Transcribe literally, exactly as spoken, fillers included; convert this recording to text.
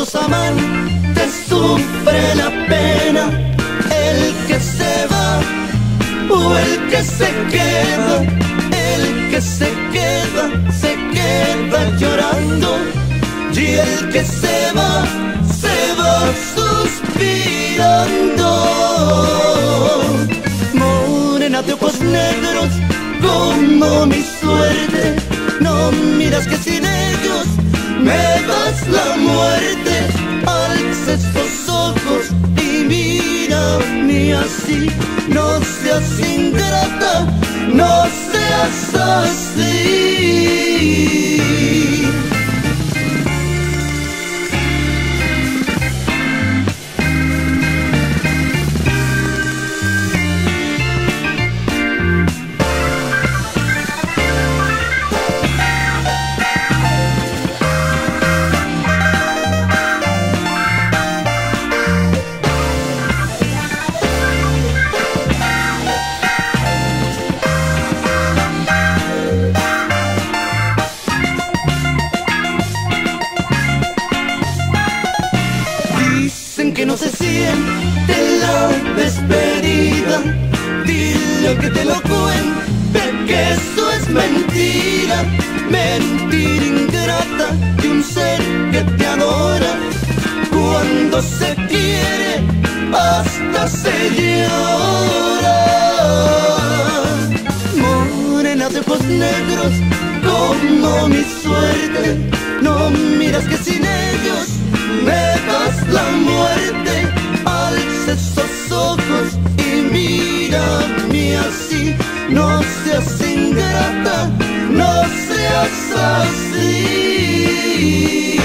los amantes sufre la pena, el que se va o el que se queda, el que se queda, se queda llorando, y el que se va, se va suspirando. Morena de ojos negros, como mi suerte, no miras que sin ellos me das la muerte. Alza estos ojos y mírame así, no seas ingrata, no seas así. Dicen que no se siente la despedida, dile que te lo cuente, que eso es mentira, mentira ingrata de un ser que te adora. Cuando se quiere hasta se llora. Morena de ojos negros, como mi suerte, no miras que sin ellos me das la muerte. Alza esos ojos y mírame así, no seas ingrata, no seas así.